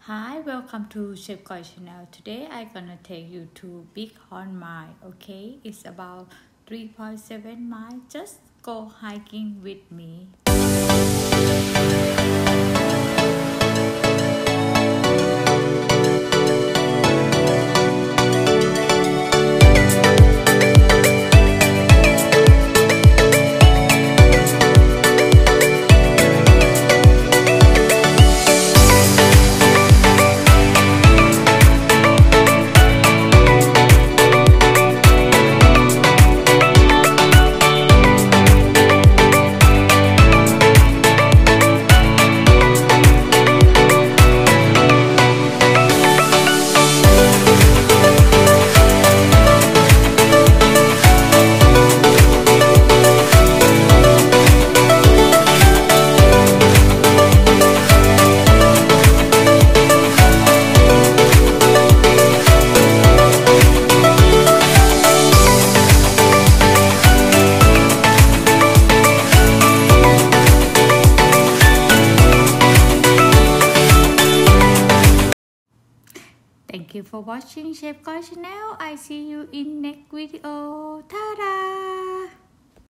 Hi, welcome to Chef Koi channel. Today I'm gonna take you to Bighorn Mile. Okay, it's about 3.7 miles. Just go hiking with me. Thank you for watching Chef Koi channel. I see you in next video. Ta-da!